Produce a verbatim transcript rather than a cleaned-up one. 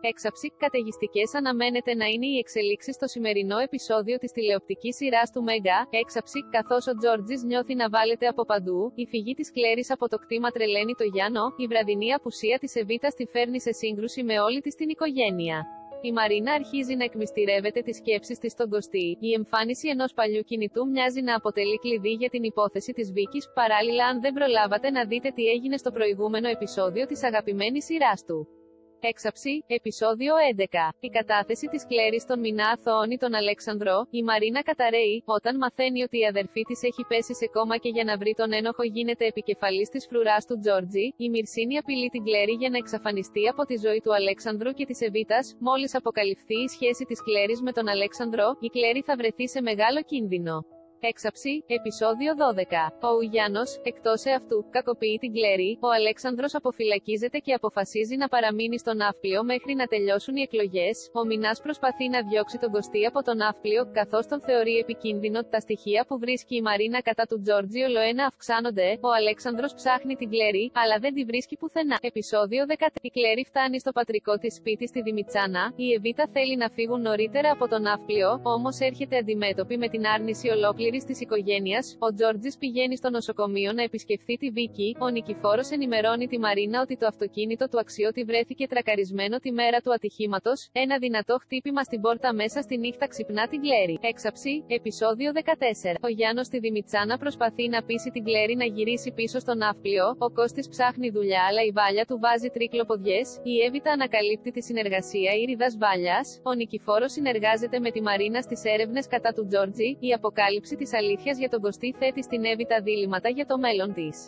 Έξαψη, καταιγιστικές αναμένεται να είναι οι εξελίξεις στο σημερινό επεισόδιο της τηλεοπτικής σειράς του Μέγκα. Έξαψη, καθώς ο Τζόρτζης νιώθει να βάλεται από παντού, η φυγή της Κλέρης από το κτήμα τρελαίνει το Γιάννο, η βραδινή απουσία της Εβίτας τη φέρνει σε σύγκρουση με όλη της την οικογένεια. Η Μαρίνα αρχίζει να εκμυστηρεύεται τις σκέψεις της στον Κωστή. Η εμφάνιση ενός παλιού κινητού μοιάζει να αποτελεί κλειδί για την υπόθεση της Βίκης. Παράλληλα, αν δεν προλάβατε να δείτε τι έγινε στο προηγούμενο επεισόδιο της αγαπημένης σειράς του Έξαψη, επεισόδιο έντεκα. Η κατάθεση της Κλέρης στον Μινά αθωώνει τον Αλέξανδρο. Η Μαρίνα καταραίει, όταν μαθαίνει ότι η αδερφή της έχει πέσει σε κόμμα και για να βρει τον ένοχο γίνεται επικεφαλής της φρουράς του Τζόρτζη. Η Μυρσίνη απειλεί την Κλέρη για να εξαφανιστεί από τη ζωή του Αλέξανδρου και της Εβίτας. Μόλις αποκαλυφθεί η σχέση της Κλέρης με τον Αλέξανδρο, η Κλέρη θα βρεθεί σε μεγάλο κίνδυνο. Έξαψη, επεισόδιο δώδεκα. Ο Ουγιάννος, εκτός εαυτού, κακοποιεί την Κλέρη. Ο Αλέξανδρος αποφυλακίζεται και αποφασίζει να παραμείνει στο ναύπλιο μέχρι να τελειώσουν οι εκλογές. Ο Μινάς προσπαθεί να διώξει τον Κωστή από το ναύπλιο, καθώς τον θεωρεί επικίνδυνο. Τα στοιχεία που βρίσκει η Μαρίνα κατά του Τζόρτζι ολοένα αυξάνονται. Ο Αλέξανδρος ψάχνει την Κλέρη, αλλά δεν τη βρίσκει πουθενά. Επεισόδιο δεκατρία. Η Κλέρη φτάνει στο πατρικό της σπίτι στη Δημητσάνα. Η Εβίτα θέλει να φύγουν νωρίτερα από το ναύπλιο, όμως έρχεται αντιμέτωπη με την άρνηση ολόκληρη της οικογένειας. Ο Τζόρτζης πηγαίνει στο νοσοκομείο να επισκεφθεί τη Βίκη. Ο Νικηφόρος ενημερώνει τη Μαρίνα ότι το αυτοκίνητο του αξιώτη βρέθηκε τρακαρισμένο τη μέρα του ατυχήματος. Ένα δυνατό χτύπημα στην πόρτα μέσα στη νύχτα ξυπνά την Κλέρη. Έξαψη, επεισόδιο δεκατέσσερα. Ο Γιάννος στη Δημητσάνα προσπαθεί να πείσει την Κλέρη να γυρίσει πίσω στο ναύπλιο. Ο Κώστης ψάχνει δουλειά, αλλά η Βάλια του βάζει τρίκλοποδιές. Η Έβητα ανακαλύπτει τη συνεργασία Ήριδας Βάλιας. Ο Νικηφόρος συνεργάζεται με τη Μαρίνα στις έρευνες κατά του Τζόρτζη. Η αποκάλυψη της αλήθειας για τον Κωστή θέτει στην Έβητα δίλημματα για το μέλλον της.